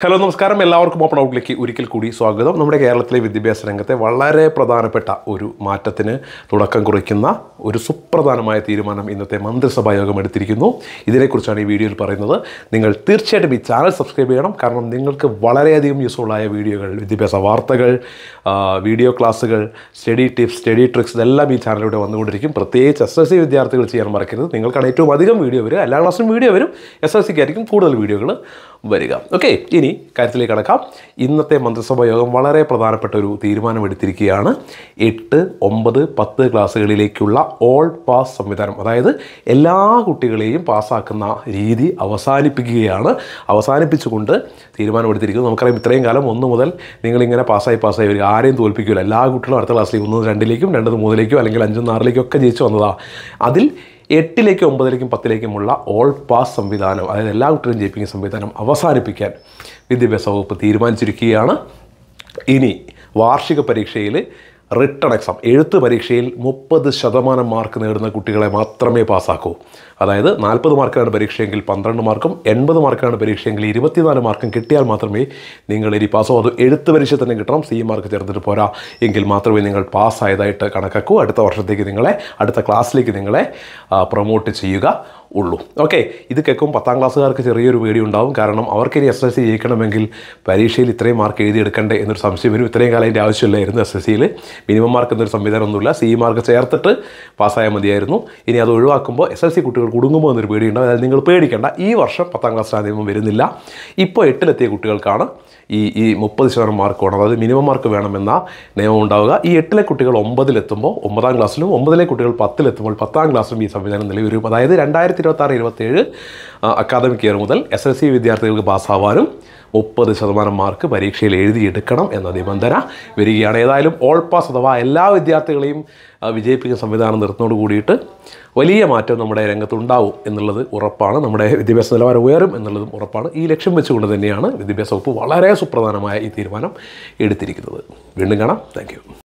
Hello നമസ്കാരം, എല്ലാവർക്കും open ഔട്ടിലേക്ക് ഒരിക്കൽ കൂടി സ്വാഗതം. നമ്മുടെ കേരളത്തിലെ വിദ്യാഭ്യാസ രംഗത്തെ വളരെ പ്രധാനപ്പെട്ട ഒരു മാറ്റത്തിന് തുടക്കം കുറിക്കുന്ന ഒരു സുപ്രധാനമായ തീരുമാനം ഇന്നത്തെ മന്ത്രിസഭാ യോഗം എടുത്തിരിക്കുന്നു. ഇതിനെക്കുറിച്ചാണ് ഈ വീഡിയോയിൽ പറയുന്നത്. നിങ്ങൾ തീർച്ചയായിട്ടും ഈ ചാനൽ സബ്സ്ക്രൈബ് ചെയ്യണം. കാരണം നിങ്ങൾക്ക് വളരെയധികം യൂസ്ഫുള്ളായ വീഡിയോകൾ, വിദ്യാഭ്യാസ വാർത്തകൾ, വീഡിയോ ക്ലാസ്സുകൾ, സ്റ്റഡി ടിപ്സ്, സ്റ്റഡി ട്രിക്സ് ഇതെല്ലാം ഈ ചാനലിലൂടെ വന്നുകൊണ്ടിരിക്കും. പ്രത്യേകിച്ച് SSLC വിദ്യാർത്ഥികൾ ചെയ്യാൻ മറക്കരുത്. നിങ്ങൾക്കാണ് ഏറ്റവും അധികം വീഡിയോ വരിക. എല്ലാ ക്ലാസ്സിലും വീഡിയോ വരും. SSLCക്ക് ആയിരിക്കും കൂടുതൽ വീഡിയോകൾ വരിക. ഓക്കെ, ഇനി കാര്യത്തിലേക്ക് കടക്കാം. ഇന്നത്തെ മന്ത്രിസഭാ യോഗം വളരെ പ്രധാനപ്പെട്ട ഒരു തീരുമാനമെടുത്തിരിക്കുകയാണ്. 8, 9, 10 ക്ലാസ്സുകളിലേക്കുള്ള ഓൾ പാസ് സംവിധാനം, അതായത് എല്ലാ കുട്ടികളെയും പാസ്സാക്കുന്ന രീതി അവസാനിപ്പിച്ചുകൊണ്ട് തീരുമാനമെടുത്തിരിക്കുന്നു. നമുക്കറിയാം, ഇത്രയും കാലം 1 മുതൽ നിങ്ങളിങ്ങനെ പാസ്സായി വരിക, ആരെയും തോൽപ്പിക്കില്ല. എല്ലാ കുട്ടികളും അടുത്ത ക്ലാസ്സിലേക്ക് 1, 2ലേക്കും 2, 3ലേക്കും അല്ലെങ്കിൽ 5, 6ലേക്കും ഒക്കെ ജയിച്ചു വന്നതാണ്. അതിൽ 8ലേക്കും 9ലേക്കും 10ലേക്കുമുള്ള ഓൾ പാസ് സംവിധാനം, അതായത് എല്ലാ കുട്ടികളും ജയിപ്പിക്കുന്ന സംവിധാനം അവസാനിപ്പിക്കാൻ വിദ്യാഭ്യാസ വകുപ്പ് തീരുമാനിച്ചിരിക്കുകയാണ്. ഇനി വാർഷിക പരീക്ഷയിൽ റിട്ടൺ എക്സാം, എഴുത്ത് പരീക്ഷയിൽ 30% മാർക്ക് നേടുന്ന കുട്ടികളെ മാത്രമേ പാസ്സാക്കൂ. അതായത് 40 മാർക്കാണ് പരീക്ഷയെങ്കിൽ 12 മാർക്കും, 80 മാർക്കാണ് പരീക്ഷയെങ്കിൽ 24 മാർക്കും കിട്ടിയാൽ മാത്രമേ നിങ്ങൾ ഇനി പാസ്സാവൂ. അത് എഴുത്ത് പരീക്ഷ തന്നെ കിട്ടണം. C മാർക്ക് ചേർത്തിട്ട് പോരാ, എങ്കിൽ മാത്രമേ നിങ്ങൾ പാസ്സായതായിട്ട് കണക്കാക്കൂ. അടുത്ത വർഷത്തേക്ക് അടുത്ത ക്ലാസ്സിലേക്ക് നിങ്ങളെ പ്രൊമോട്ട് ചെയ്യുക ഉള്ളൂ. ഓക്കെ, ഇത് കേൾക്കും 10ാം ക്ലാസ്സുകാർക്ക് ചെറിയൊരു പേടി ഉണ്ടാവും. കാരണം അവർക്കിനി SSLC ജയിക്കണമെങ്കിൽ പരീക്ഷയിൽ ഇത്രയും മാർക്ക് എഴുതിയെടുക്കണ്ടേ എന്നൊരു സംശയം വരും. ഇത്രയും കാലം അതിൻ്റെ ആവശ്യമില്ലായിരുന്നു. SSLCയിൽ മിനിമം മാർക്ക് എന്നൊരു സംവിധാനമൊന്നുമില്ല. C മാർക്ക് ചേർത്തിട്ട് പാസ്സായാൽ മതിയായിരുന്നു. ഇനി അത് ഒഴിവാക്കുമ്പോൾ SSLC കുട്ടികൾ കുടുങ്ങുമ്പോൾ എന്നൊരു പേടിയുണ്ടാവും. അതായത് നിങ്ങൾ പേടിക്കേണ്ട, ഈ വർഷം 10ാം ക്ലാസ്സിൽ ആ നിയമം വരുന്നില്ല. ഇപ്പോൾ 8ലെത്തിയ കുട്ടികൾക്കാണ് ഈ 30% മാർക്ക് വേണം, അതായത് മിനിമം മാർക്ക് വേണമെന്ന നിയമം ഉണ്ടാവുക. ഈ 8ലെ കുട്ടികൾ 9ലെത്തുമ്പോൾ 9ാം ക്ലാസ്സിലും, 9ലെ കുട്ടികൾ 10ലെത്തുമ്പോൾ 10ാം ക്ലാസ്സിലും ഈ സംവിധാനം നിലവിൽ വരും. അതായത് 2026-27 അക്കാദമിക് ഇയർ മുതൽ SSLC വിദ്യാർത്ഥികൾക്ക് പാസ്സാവാനും 30% മാർക്ക് പരീക്ഷയിൽ എഴുതിയെടുക്കണം എന്ന നിബന്ധന വരികയാണ്. ഏതായാലും ഓൾ പാസ് അഥവാ എല്ലാ വിദ്യാർത്ഥികളെയും വിജയിപ്പിക്കുന്ന സംവിധാനം നിർത്തുന്നതോട് കൂടിയിട്ട് വലിയ മാറ്റം നമ്മുടെ രംഗത്തുണ്ടാവും എന്നുള്ളത് ഉറപ്പാണ്. നമ്മുടെ വിദ്യാഭ്യാസ നിലവാരം ഉയരും എന്നുള്ളതും ഉറപ്പാണ്. ഈ ലക്ഷ്യം വെച്ചുകൊണ്ട് തന്നെയാണ് വിദ്യാഭ്യാസ വകുപ്പ് വളരെ സുപ്രധാനമായ ഈ തീരുമാനം എടുത്തിരിക്കുന്നത്. വീണ്ടും കാണാം. Thank U.